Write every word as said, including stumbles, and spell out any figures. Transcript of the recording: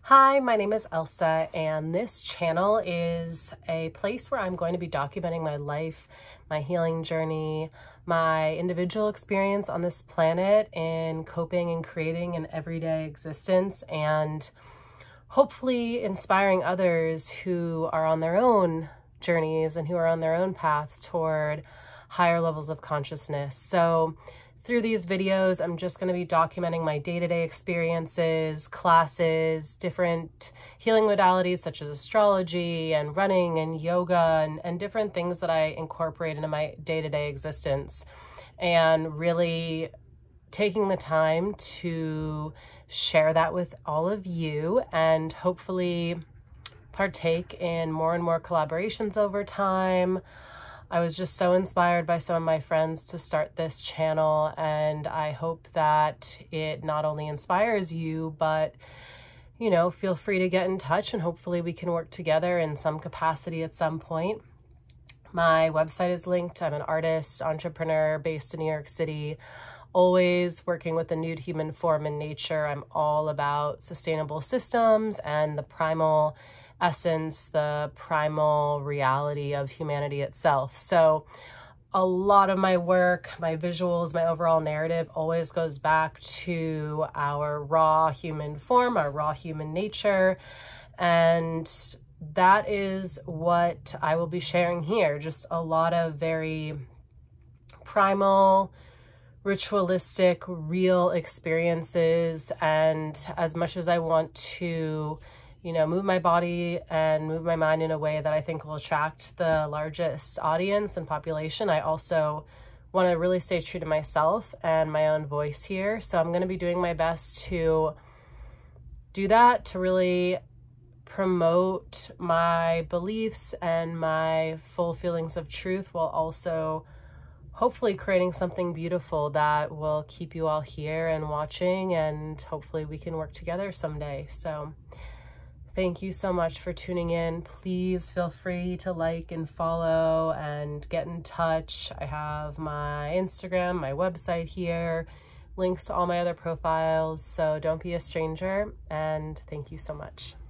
Hi, my name is Elsa, and this channel is a place where I'm going to be documenting my life, my healing journey, my individual experience on this planet in coping and creating an everyday existence, and hopefully inspiring others who are on their own journeys and who are on their own path toward higher levels of consciousness. So through these videos, I'm just going to be documenting my day-to-day experiences, classes, different healing modalities such as astrology and running and yoga and, and different things that I incorporate into my day-to-day existence, and really taking the time to share that with all of you and hopefully partake in more and more collaborations over time. I was just so inspired by some of my friends to start this channel, and I hope that it not only inspires you, but, you know, feel free to get in touch and hopefully we can work together in some capacity at some point. My website is linked. I'm an artist, entrepreneur based in New York City, always working with the nude human form in nature. I'm all about sustainable systems and the primal essence, the primal reality of humanity itself. So a lot of my work, my visuals, my overall narrative always goes back to our raw human form, our raw human nature. And that is what I will be sharing here. Just a lot of very primal, ritualistic, real experiences. And as much as I want to, you know, move my body and move my mind in a way that I think will attract the largest audience and population, I also want to really stay true to myself and my own voice here. So I'm going to be doing my best to do that, to really promote my beliefs and my full feelings of truth, while also hopefully creating something beautiful that will keep you all here and watching, and hopefully we can work together someday. So thank you so much for tuning in. Please feel free to like and follow and get in touch. I have my Instagram, my website here, links to all my other profiles, so don't be a stranger, and thank you so much.